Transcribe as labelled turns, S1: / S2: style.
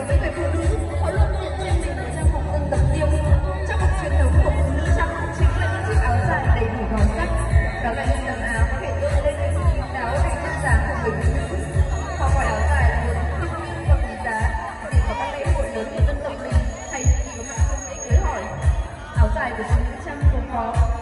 S1: với người phụ nữ, họ luôn diện trên mình một trang phục dân tộc riêng. Trang phục truyền thống của phụ nữ Chăm chính là những chiếc áo dài đầy đủ màu sắc. Đó là những tấm áo có thể tôn lên những kín đáo đầy duyên dáng của người phụ nữ. Họ gọi áo dài là một thiêng liêng và quý giá, để có các lễ hội lớn của dân tộc mình hay khi có mặt trong lễ cưới hỏi. Áo dài của phụ nữ Chăm gồm có